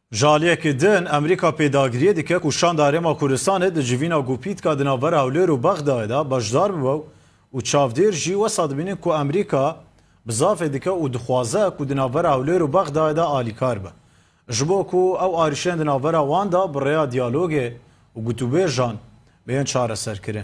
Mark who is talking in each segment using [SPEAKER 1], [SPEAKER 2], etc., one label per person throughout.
[SPEAKER 1] Jaliyekî din Amerîka pêdagiriyê dike ku şanda Herêma Kurdistanê di civîna Gupîtka di navbera Hewlêr û Bexdayê de bejdar bibe û çavdêr jî wesa dibînin ku Amerîka bi zafê dike û dixwaze ku di navbera Hewlêr û Bexdayê de alîkar be. Ji bo ku ew arîşên di navbera wan de bi rêya diyalogê û gotûbêjan bên çareserkirin.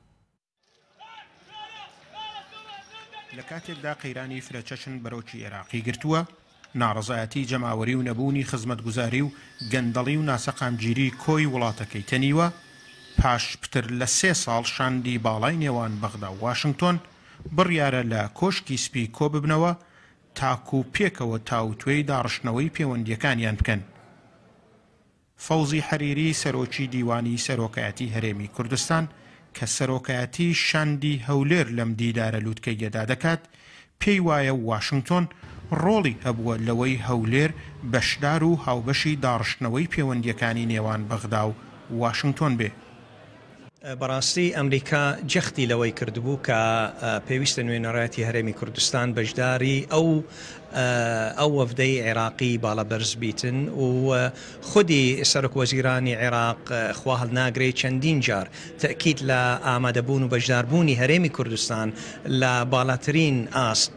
[SPEAKER 2] لە کاتێکدا قەیرانی فرەچەشن بەرەوکی عێراقی گرتووە، ناڕەزایەتی جەماوەری و نەبوونی خزمەتگوزاری و گەندەڵی و ناسەقامگیری کۆی وڵاتەکەی تەنیوە، پاش پتر لە 3 ساڵ شاندی باڵای نێوان بەغدا و واشنگتۆن بڕیارە لە کۆشکی سپی کۆ ببنەوە تاکو پێکەوە تاوتوێی داڕشتنەوەی پەیوەندیەکانیان بکەن. فەوزی حەریری سەرۆکی دیوانی سەرۆکایەتی هەرێمی کوردستان کە سەرۆکایەتی شاندی هەولێر لەم دیدارە لووتکەیەدا دەکات، پێی وایە واشنگتۆن ڕۆڵی هەبووە لەوەی هەولێر بەشدار و هاوبەشی داڕشتنەوەی پەیوەندیەکانی نێوان بەغدا و واشنگتۆن بێ.
[SPEAKER 3] بەڕاستی ئەمریکا جەختی لەوەی کردبوو کە پێویستە نوێنەڕەتی هەرێمی کوردستان بەشداری ئەو وەفدەی عێراقی باڵەبەرز بیتن و خودی سەرۆکوەزیرانی عێراق خوا هەڵناگرێت چەندین جار تەکید لە ئامادەبوون و بەشداربوونی هەرێمی کوردستان لە باڵاترین ئاست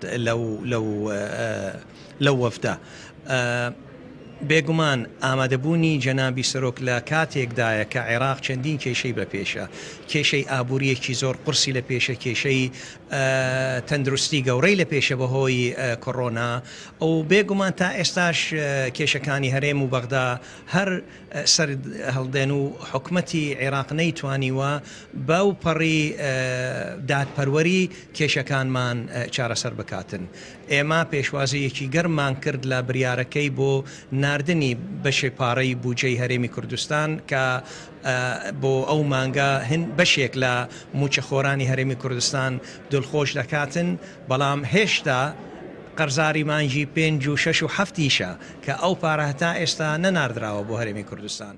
[SPEAKER 3] لەو وەفدە. بێگومان ئامادەبوونی جەنابی سەرۆک لە کاتێکدایە کە عێراق چەندین کێشەی بەپێشە، کێشەی ئابووریەکی زۆر قورسی لە پێشە، کێشەی تەندروستی گەورەی لە پێشە بەهۆی کۆڕۆنا، ئەو بێگومان تا ئێستاش کێشەکانی هەرێم و بەغدا هەر سەر هەڵدێن و حکومەتی عێراق نەیتوانیوە بەو پەڕی دادپەروەری کێشەکانمان چارەسەر بکاتن. ئێمە پێشوازیەکی گەرممان کرد لە بریارەکەی بۆ ناردنی بەشێ پارەی بودجەی هەرێمی کوردستان کە بۆ ئەو مانگە بەشێک لە موچەخۆرانی هەرێمی کوردستان دڵخۆش دەکاتن، بەڵام هێشتا قەرزاری مانجی 5 و 6 و 7 کە ئەو پارە هەتا ئێستا نەناردراوە بۆ هەرێمی کوردستان.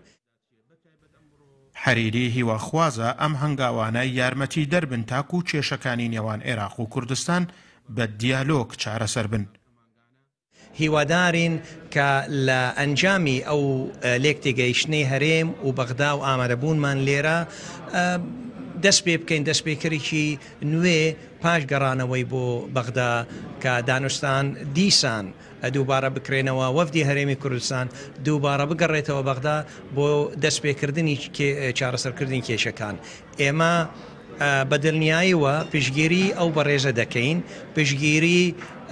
[SPEAKER 2] حەریری هیواخوازە ئەم هەنگاوانە یارمەتی دەربن تاکو و کێشەکانی نێوان عێراق و کوردستان بە دیالۆگ چارەسەر بن.
[SPEAKER 3] هیوادارین کە لە ئەنجامی ئەو لێکتێگەیشتنەی هەرێم و بەغدا و ئامادەبوونمان لێرە دەست پێ بکەین، دەستپێکەرێکی نوێ پاش گەڕانەوەی بۆ بەغدا کە دانوستان دیسان دووبارە بکرێنەوە وەفدی هەرێمی کوردستان دووبارە بگەڕێتەوە بەغدا بۆ دەستپێکردنی چارەسەرکردنی کێشەکان. ئێمە بەدڵنیاییوە پشگیری ئەو بەڕێزە دەکەین، پشگیری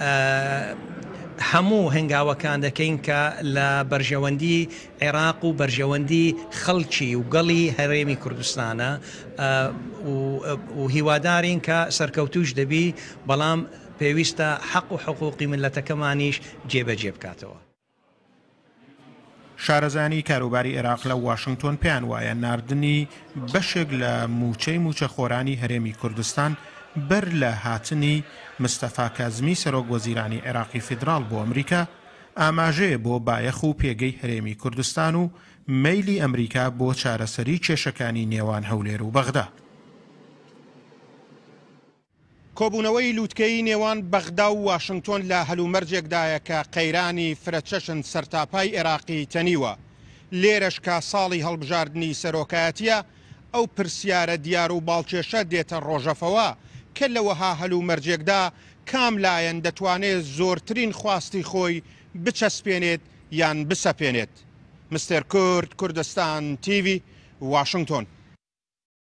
[SPEAKER 3] هەموو هەنگاوەکان دەکەین کە لە بەرژەوەندی عێراق و بەرژەوەندی خەڵکی و گەڵی هەرێمی کوردستانە و هیوادارین کە سەرکەوتوش دەبی، بەڵام پێویستە حەق و حقوقی ملەتەکەمانیش جێبەجێ بکاتەوە.
[SPEAKER 2] شارەزانی کاروباری عێراق لە واشنگتۆن پێیان وایە ناردنی بەشێک لە موچەخۆرانی هەرێمی کوردستان بەر لە هاتنی مستەفا کازمی سەرۆکوەزیرانی عێراقی فیدراڵ بۆ ئەمریکا ئاماژەیە بۆ بایەخ و پێگەی هەرێمی کوردستان و مەیلی ئەمریکا بۆ چارەسەری کێشەکانی نێوان هەولێر و بەغدا. کۆبوونەوەی لووتکەی نێوان بەغدا و واشنگتۆن لە هەلومەرجێکدایە کە قەیرانی فرەچەشن سەرتاپای عێراقی تەنیوە، لێرەش کە ساڵی هەڵبژاردننی سەرۆکایەتیە، ئەو پرسیارە دیار و باڵکێشە دێتە ڕۆژەفەوە کە لەوەها هەلومەرجێکدا کام لایەن دەتوانێت زۆرترین خواستی خۆی بچەسپێنێت یان بسەپێنێت. مستر کورد، کوردستان تیڤی، واشنگتۆن.